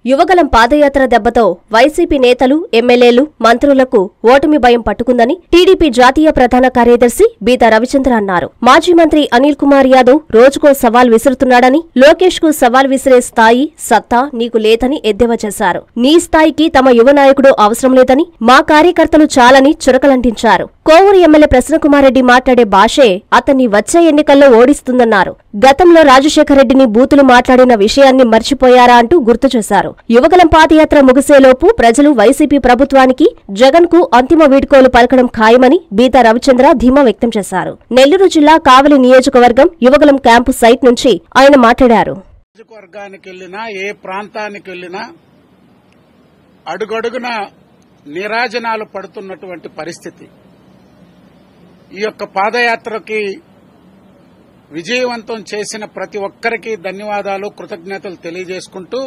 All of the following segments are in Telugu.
యువగళం పాదయాత్ర దెబ్బతో వైసీపీ నేతలు, ఎమ్మెల్యేలు, మంత్రులకు ఓటమి భయం పట్టుకుందని టీడీపీ జాతీయ ప్రధాన కార్యదర్శి బీతా రవిచంద్ర అన్నారు. మాజీ మంత్రి అనిల్ కుమార్ యాదవ్ రోజుకో సవాల్ విసురుతున్నాడని, లోకేష్ కు సవాల్ విసిరే స్థాయి, సత్తా నీకు లేదని ఎద్దేవా చేశారు. నీ స్థాయికి తమ యువ నాయకుడు అవసరం లేదని, మా కార్యకర్తలు చాలని చురకలంటించారు. కోవూరు ఎమ్మెల్యే ప్రసన్నకుమారెడ్డి మాట్లాడే భాషే అతన్ని వచ్చే ఎన్నికల్లో ఓడిస్తుందన్నారు. గతంలో రాజశేఖర్ రెడ్డిని బూతులు మాట్లాడిన విషయాన్ని మర్చిపోయారా అంటూ గుర్తు చేశారు. యువగళం పాదయాత్ర ముగిసేలోపు ప్రజలు వైసీపీ ప్రభుత్వానికి, జగన్ కు అంతిమ వీడ్కోలు పలకడం ఖాయమని బీతా రవిచంద్ర ధీమా వ్యక్తం చేశారు. నెల్లూరు జిల్లా కావలి నియోజకవర్గం యువగళం క్యాంపు సైట్ నుంచి ఆయన మాట్లాడారు. ఏ ప్రాంతానికి వెళ్లినా అడుగడుగున నీరాజనాలు పడుతున్నటువంటి పరిస్థితి. ఈ యొక్క పాదయాత్రకి విజయవంతం చేసిన ప్రతి ఒక్కరికి ధన్యవాదాలు, కృతజ్ఞతలు తెలియజేసుకుంటూ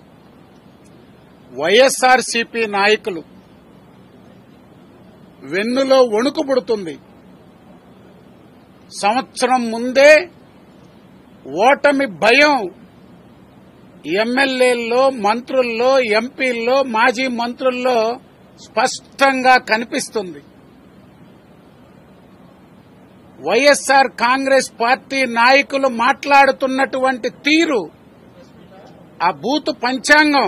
వైఎస్ఆర్సీపీ నాయకులు వెన్నులో వణుకు పుడుతుంది. సంవత్సరం ముందే ఓటమి భయం ఎమ్మెల్యేల్లో, మంత్రుల్లో, ఎంపీల్లో, మాజీ మంత్రుల్లో స్పష్టంగా కనిపిస్తుంది. వైఎస్ఆర్ కాంగ్రెస్ పార్టీ నాయకులు మాట్లాడుతున్నటువంటి తీరు, ఆ బూతు పంచాంగం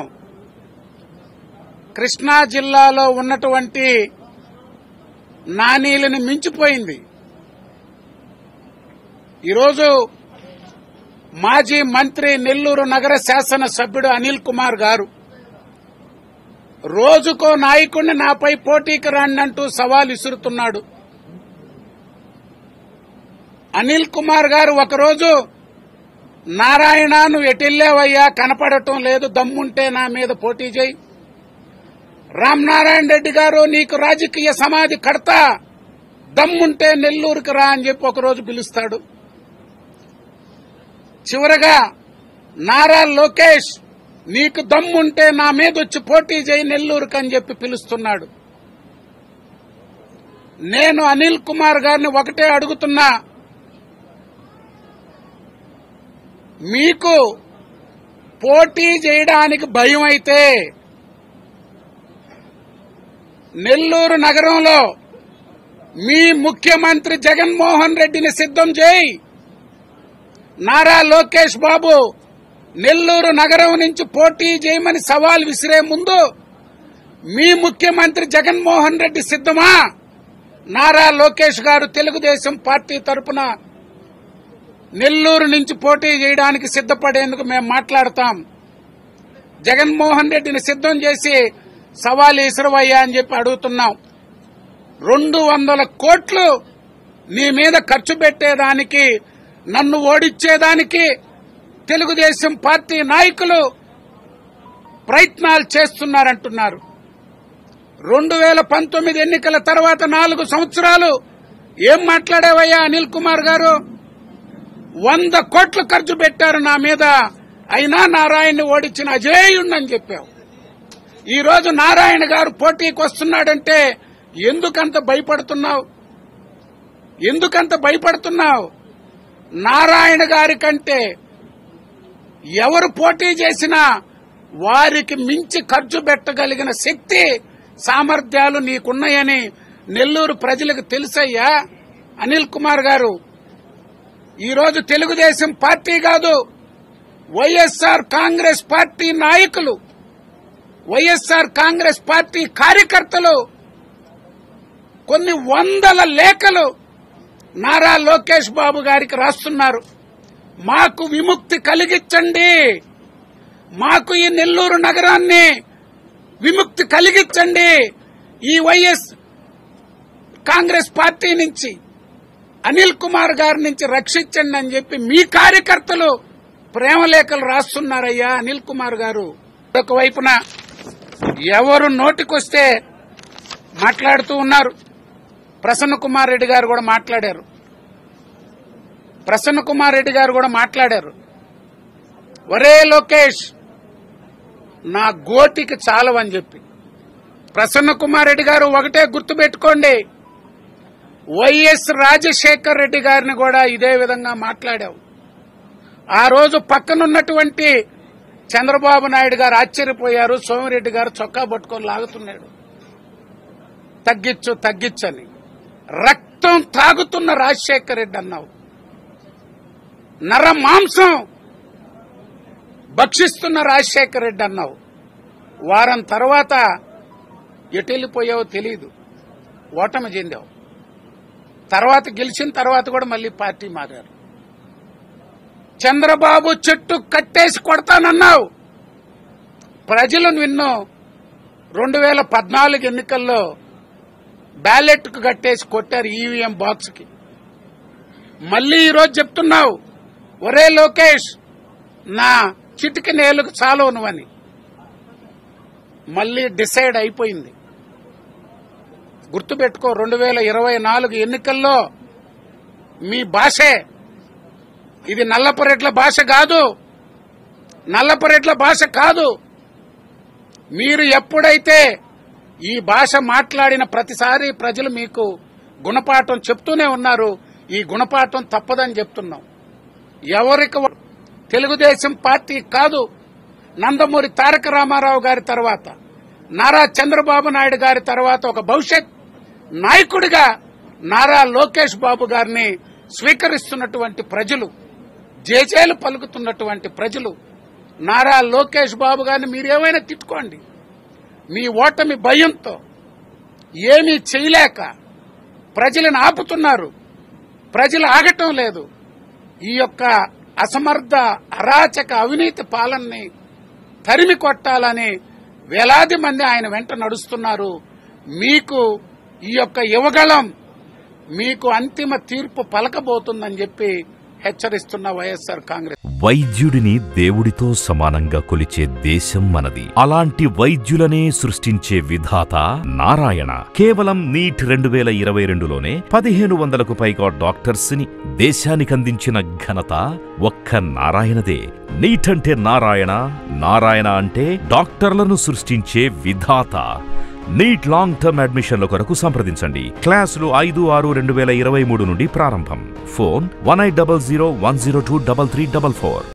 కృష్ణా జిల్లాలో ఉన్నటువంటి నానీలను మించిపోయింది. ఈరోజు మాజీ మంత్రి, నెల్లూరు నగర శాసనసభ్యుడు అనిల్ కుమార్ గారు రోజుకో నాయకుడిని నాపై పోటీకి రాండంటూ సవాల్ విసురుతున్నాడు. అనిల్ కుమార్ గారు ఒకరోజు, నారాయణ నువ్వు ఎటెళ్లేవయ్యా, కనపడటం లేదు, దమ్ముంటే నా మీద పోటీ చేయి. రామనారాయణ రెడ్డి గారు నీకు రాజకీయ సమాధి కడతా, దమ్ముంటే నెల్లూరుకి రా అని చెప్పి ఒకరోజు పిలుస్తాడు. చివరగా నారా లోకేష్ నీకు దమ్ముంటే నా మీద వచ్చి పోటీ చేయి నెల్లూరుకి అని చెప్పి పిలుస్తున్నాడు. నేను అనిల్ కుమార్ గారిని ఒకటే అడుగుతున్నా, మీకు పోటీ చేయడానికి భయం అయితే నెల్లూరు నగరంలో మీ ముఖ్యమంత్రి జగన్మోహన్ రెడ్డిని సిద్ధం చేయి. నారా లోకేష్ బాబు నెల్లూరు నగరం నుంచి పోటీ చేయమని సవాల్ విసిరే ముందు మీ ముఖ్యమంత్రి జగన్మోహన్ రెడ్డి సిద్ధమా? నారా లోకేష్ గారు తెలుగుదేశం పార్టీ తరపున నెల్లూరు నుంచి పోటీ చేయడానికి సిద్ధపడేందుకు మేము మాట్లాడతాం. జగన్మోహన్ రెడ్డిని సిద్ధం చేసి సవాల్ ఇసురవయ్యా అని చెప్పి అడుగుతున్నాం. 200 కోట్లు నీ మీద ఖర్చు పెట్టేదానికి, నన్ను ఓడించేదానికి తెలుగుదేశం పార్టీ నాయకులు ప్రయత్నాలు చేస్తున్నారంటున్నారు. 2019 ఎన్నికల తర్వాత 4 సంవత్సరాలు ఏం మాట్లాడావయ్యా అనిల్ కుమార్ గారు? 100 కోట్లు ఖర్చు పెట్టారు నా మీద, అయినా నారాయణని ఓడించిన అజేయుణ్ణని చెప్పావు. ఈ రోజు నారాయణ గారు పోటీకి వస్తున్నాడంటే ఎందుకంత భయపడుతున్నావు? ఎందుకంత భయపడుతున్నావు? నారాయణ గారి కంటే ఎవరు పోటీ చేసినా వారికి మించి ఖర్చు పెట్టగలిగిన శక్తి, సామర్థ్యాలు నీకున్నాయని నెల్లూరు ప్రజలకు తెలుసయ్యా అనిల్ కుమార్ గారు. ఈరోజు తెలుగుదేశం పార్టీ కాదు, వైఎస్ఆర్ కాంగ్రెస్ పార్టీ నాయకులు, వైఎస్ఆర్ కాంగ్రెస్ పార్టీ కార్యకర్తలు కొన్ని 100 లేఖలు నారా లోకేష్ బాబు గారికి రాస్తున్నారు. మాకు విముక్తి కలిగించండి, మాకు ఈ నెల్లూరు నగరాన్ని విముక్తి కలిగించండి, ఈ వైఎస్ కాంగ్రెస్ పార్టీ నుంచి, అనిల్ కుమార్ గారి నుంచి రక్షించండి అని చెప్పి మీ కార్యకర్తలు ప్రేమలేఖలు రాస్తున్నారయ్యా అనిల్ కుమార్ గారు. ఒకవైపున ఎవరు నోటికొస్తే మాట్లాడుతూ ఉన్నారు. ప్రసన్న కుమార్ రెడ్డి గారు కూడా మాట్లాడారు. ఒరే లోకేష్ నా గోటికి చాలవని చెప్పి. ప్రసన్న కుమార్ రెడ్డి గారు ఒకటే గుర్తుపెట్టుకోండి, వైఎస్ రాజశేఖర్ రెడ్డి గారిని కూడా ఇదే విధంగా మాట్లాడావు. ఆ రోజు పక్కనున్నటువంటి చంద్రబాబు నాయుడు గారు ఆశ్చర్యపోయారు. సోమిరెడ్డి గారు చొక్కా పట్టుకొని లాగుతున్నాడు, తగ్గించు తగ్గించని. రక్తం తాగుతున్న రాజశేఖర రెడ్డి అన్నావు, నర మాంసం భక్షిస్తున్న రాజశేఖర రెడ్డి అన్నావు. వారం తర్వాత ఎటెళ్లిపోయావో తెలియదు, ఓటమి చెందావు. తర్వాత గెలిచిన తర్వాత కూడా మళ్లీ పార్టీ మారారు. చంద్రబాబు చెట్టు కట్టేసి కొడతానన్నావు. ప్రజలు నిన్ను 2014 ఎన్నికల్లో బ్యాలెట్ కు కట్టేసి కొట్టారు, ఈవీఎం బాక్స్ కి. మళ్లీ ఈరోజు చెప్తున్నావు, ఒరే లోకేష్ నా చిటికి నేలకు చాలు నువ్వని. మళ్లీ డిసైడ్ అయిపోయింది. గుర్తుపెట్టుకో, 2024 ఎన్నికల్లో మీ భాషే ఇది. నల్లపరెడ్ల భాష కాదు, నల్లపరెడ్ల భాష కాదు. మీరు ఎప్పుడైతే ఈ భాష మాట్లాడిన ప్రతిసారి ప్రజలు మీకు గుణపాఠం చెప్తూనే ఉన్నారు. ఈ గుణపాఠం తప్పదని చెప్తున్నాం. ఎవరికి తెలుగుదేశం పార్టీ కాదు, నందమూరి తారక రామారావు గారి తర్వాత, నారా చంద్రబాబు నాయుడు గారి తర్వాత ఒక భవిష్యత్ నాయకుడిగా నారా లోకేష్ బాబు గారిని స్వీకరిస్తున్నటువంటి ప్రజలు, జేజేలు పలుకుతున్నటువంటి ప్రజలు, నారా లోకేష్ బాబు గారిని మీరేమైనా తిట్టుకోండి, మీ ఓటమి భయంతో ఏమీ చేయలేక ప్రజలను ఆపుతున్నారు. ప్రజలు ఆగటం లేదు. ఈ యొక్క అసమర్థ అరాచక అవినీతి పాలనని తరిమి కొట్టాలని వేలాది మంది ఆయన వెంట నడుస్తున్నారు. మీకు ఈ యొక్క యువగళం మీకు అంతిమ తీర్పు పలకబోతుందని చెప్పి హెచ్చరిస్తున్న వైఎస్ఆర్ కాంగ్రెస్. వైద్యుడిని దేవుడితో సమానంగా కొలిచే దేశం మనది. అలాంటి వైద్యులనే సృష్టించే విధాత నారాయణ. కేవలం నీట్ 2022లోనే 1500కు పైగా డాక్టర్స్ ని దేశానికందించిన ఘనత ఒక్క నారాయణదే. నీట్ అంటే నారాయణ, నారాయణ అంటే డాక్టర్లను సృష్టించే విధాత. నీట్ లాంగ్ టర్మ్ అడ్మిషన్ల కొరకు సంప్రదించండి. క్లాసులు 5/6/2023 నుండి ప్రారంభం. ఫోన్ 1800 102 3344.